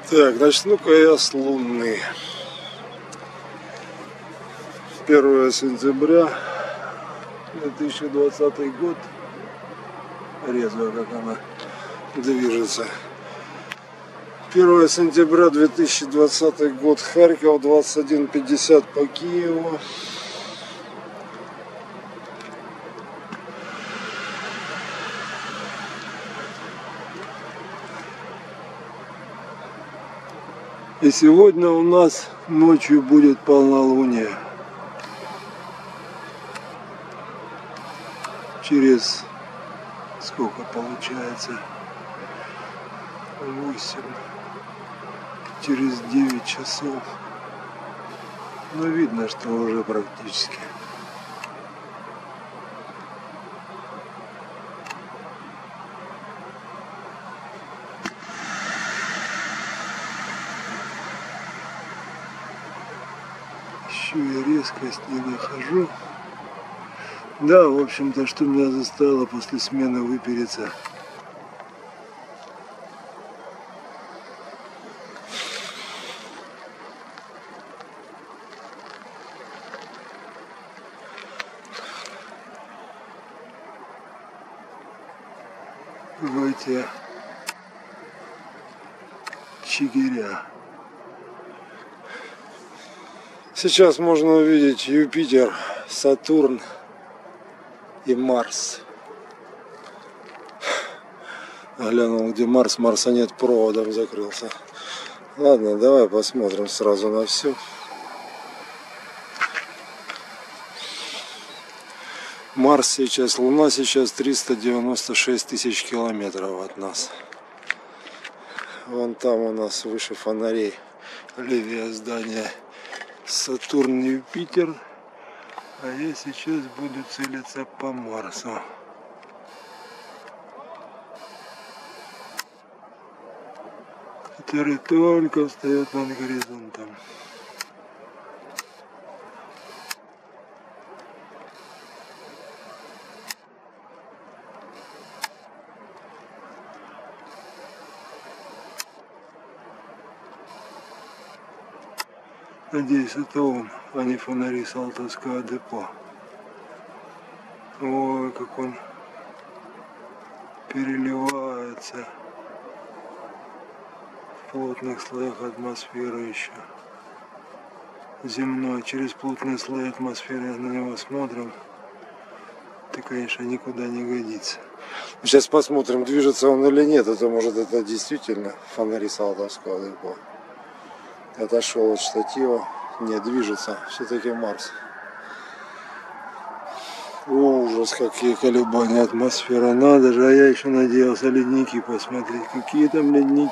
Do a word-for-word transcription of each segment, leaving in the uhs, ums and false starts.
Так, начну-ка я с Луны. первое сентября две тысячи двадцатый год. Резво, как она движется. первое сентября две тысячи двадцатый год. Харьков, двадцать один пятьдесят по Киеву. И сегодня у нас ночью будет полнолуние. Через сколько получается? восемь. Через девять часов. Но видно, что уже практически. Еще я резкость не нахожу. Да, в общем-то, что меня заставило после смены выпереться. В эти чигиря. Сейчас можно увидеть Юпитер, Сатурн и Марс. Глянул, где Марс, Марса нет, проводом закрылся. Ладно, давай посмотрим сразу на все. Марс сейчас, Луна сейчас триста девяносто шесть тысяч километров от нас. Вон там у нас выше фонарей, левее здания, Сатурн, Юпитер. А я сейчас буду целиться по Марсу. Который только встает над горизонтом. Надеюсь, это он, а не фонари Салтовского депо. Ой, как он переливается в плотных слоях атмосферы еще. Земной, через плотные слои атмосферы на него смотрим. Это, конечно, никуда не годится. Сейчас посмотрим, движется он или нет. Это может это действительно фонари Салтовского депо. Отошел от штатива, не движется, все-таки Марс. Ужас, какие колебания атмосферы, надо же, а я еще надеялся ледники посмотреть, какие там ледники.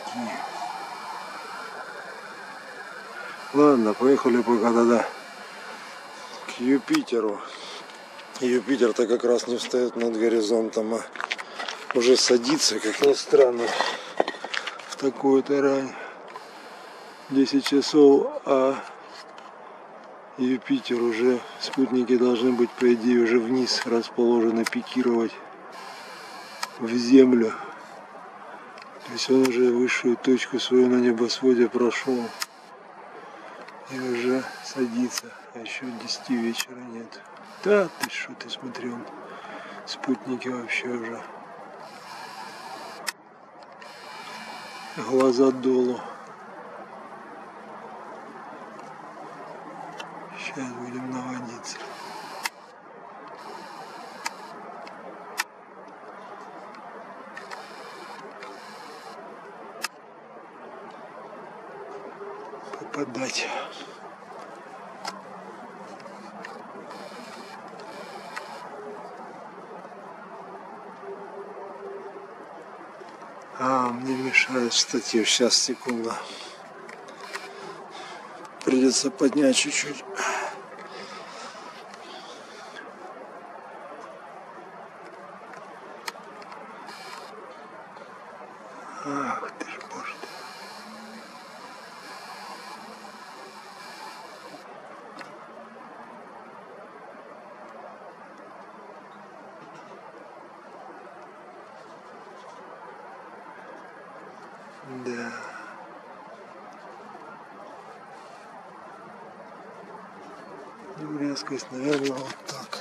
Ладно, поехали пока тогда к Юпитеру. Юпитер-то как раз не встает над горизонтом, а уже садится, как ни странно, в такую-то рань. десять часов, а Юпитер уже, спутники должны быть, по идее, уже вниз расположены, пикировать в Землю. То есть он уже высшую точку свою на небосводе прошел и уже садится, а еще десяти вечера нет. Да ты что, ты смотри, он, спутники вообще уже глаза долу. Сейчас будем наводиться. Попадать. А, мне мешает штатив. Сейчас, секунду. Придется поднять чуть-чуть. Ах ты ж, боже ты. Да. резкость, наверное, вот так.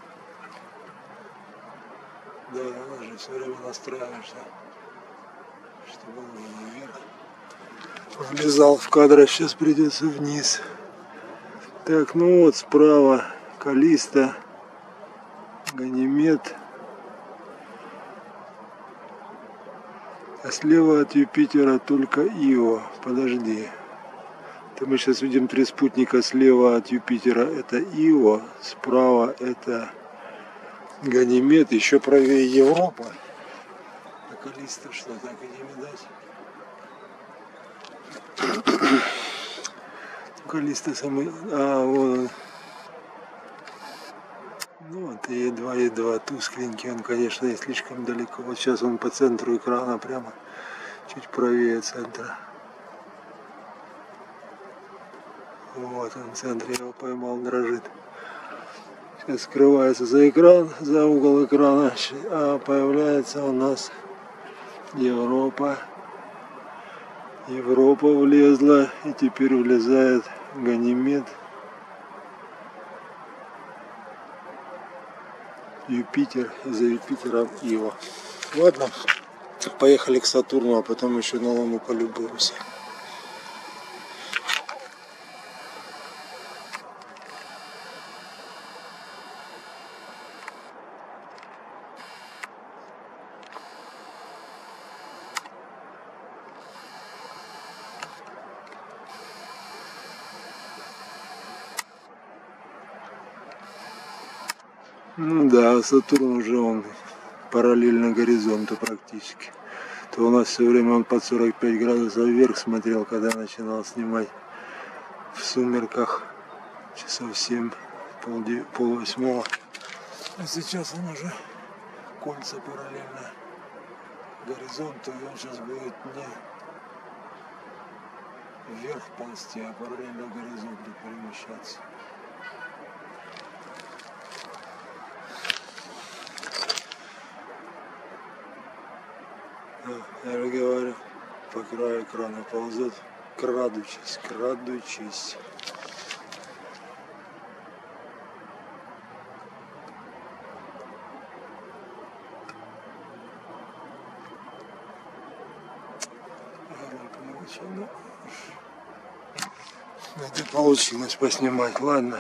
Да, надо же все время настраиваешься, чтобы он уже наверх влезал в кадр, а сейчас придется вниз. Так, ну вот справа Калиста, Ганимед. А слева от Юпитера только Ио. Подожди. Это мы сейчас видим три спутника. Слева от Юпитера это Ио, справа это Ганимед, еще правее Европа. А Калиста что, так и не видать? Калиста самый... А, вон он. Ну вот и едва-едва тускленький. Он, конечно, и слишком далеко. Вот сейчас он по центру экрана, прямо чуть правее центра. Вот он в центре, его поймал, дрожит. Сейчас скрывается за экран, за угол экрана, а появляется у нас Европа. Европа влезла, и теперь влезает Ганимед. Юпитер, и за Юпитером Ио. Ладно, поехали к Сатурну, а потом еще на Луну полюбуемся. Ну да, Сатурн уже он параллельно горизонту практически. То у нас все время он под сорок пять градусов вверх смотрел, когда я начинал снимать в сумерках часов семь, пол, пол восьмого. А сейчас он уже кольца параллельно горизонту, и он сейчас будет не вверх ползти, а параллельно горизонту перемещаться. Я же говорю, по краю экрана ползет, крадучись, крадучись. Это получилось поснимать, ладно.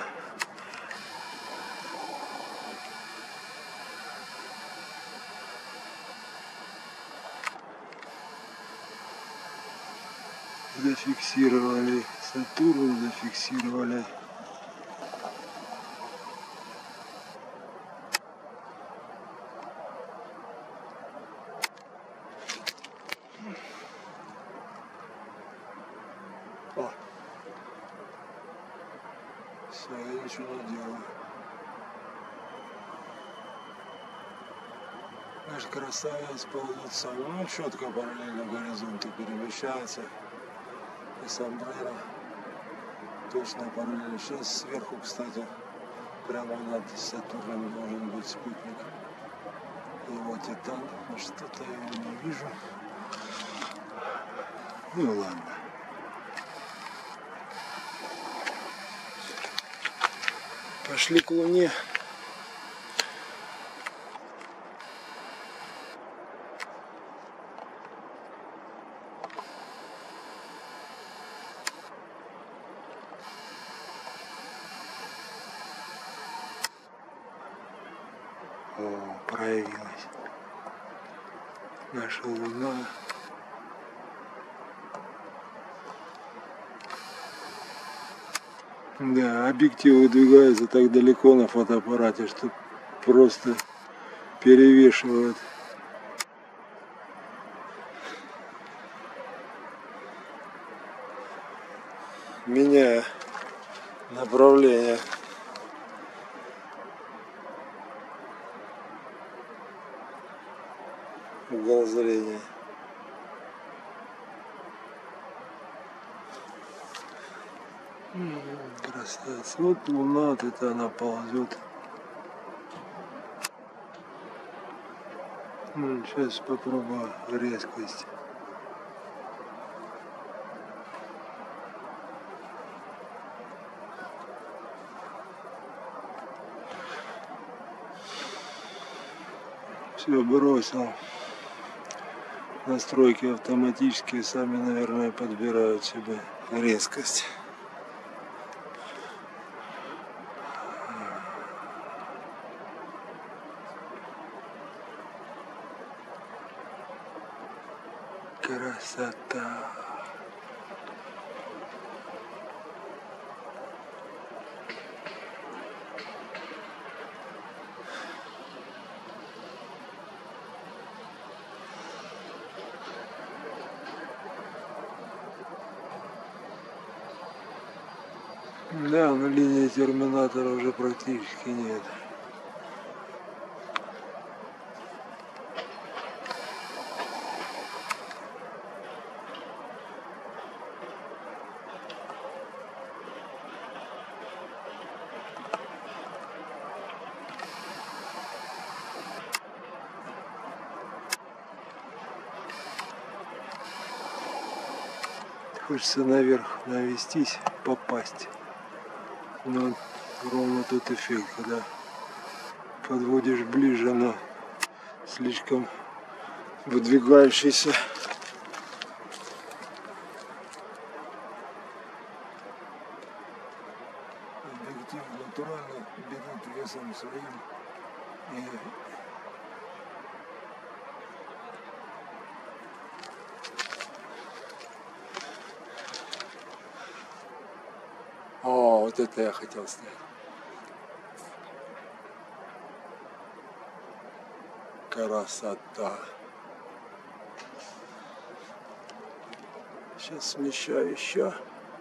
Зафиксировали Сатурн, зафиксировали О. Все, я ничего не делаю. Наш красавец ползет сам, ну четко параллельно горизонту перемещается. И Сомбреро точно параллельно. Сейчас сверху, кстати, прямо над Сатурном должен быть спутник. Его Титан. Но что-то я его не вижу. Ну ладно. Пошли к Луне. О, проявилась наша Луна. Да, объектив выдвигается так далеко на фотоаппарате, что просто перевешивает. Меняя направление. Угол зрения. Красавец. Вот Луна, вот это она ползет. Сейчас попробую резкость. Все бросил. Настройки автоматические сами, наверное, подбирают себе резкость. Красота. Да, на линии терминатора уже практически нет. Хочется наверх навестись, попасть. Но ровно тот эффект, когда подводишь ближе, но слишком выдвигающийся. Объектив натурально берет весом своим и О, вот это я хотел снять. Красота. Сейчас смещаю еще.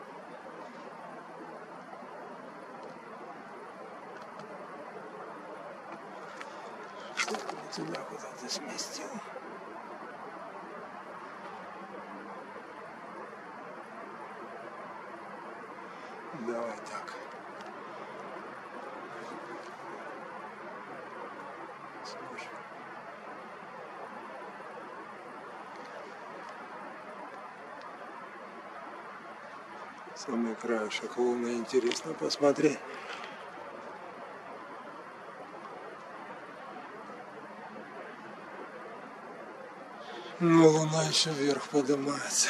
Туда куда-то сместил. Давай так. Слушай. Самый краешек луны интересно посмотреть. Но луна еще вверх поднимается.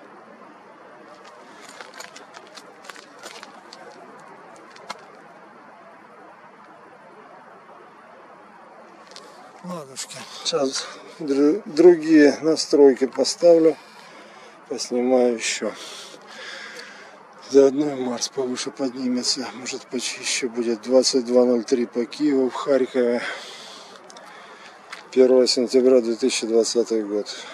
Ладушки, сейчас другие настройки поставлю, поснимаю еще. Заодно Марс повыше поднимется, может почище будет. Двадцать два ноль три по Киеву в Харькове. первое сентября две тысячи двадцатый год.